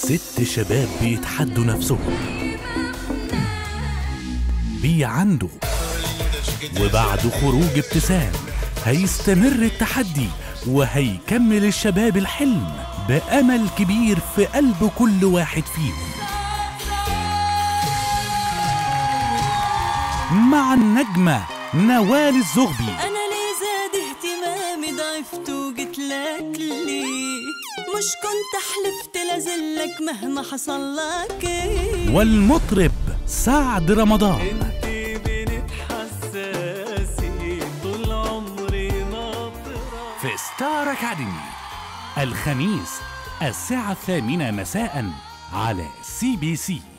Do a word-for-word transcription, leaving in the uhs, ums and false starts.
ست شباب بيتحدوا نفسهم، بيعندوا، وبعد خروج ابتسام هيستمر التحدي وهيكمل الشباب الحلم بأمل كبير في قلب كل واحد فيهم. مع النجمة نوال الزغبي. أنا ليه زاد اهتمامي ضعفت وجيت لك ليه؟ مش كنت حلفت لازلك مهما حصل لك ايه؟ والمطرب سعد رمضان. انت بنت حساسي طول عمري ناطرة في ستار أكاديمي الخميس الساعة الثامنة مساء على سي بي سي.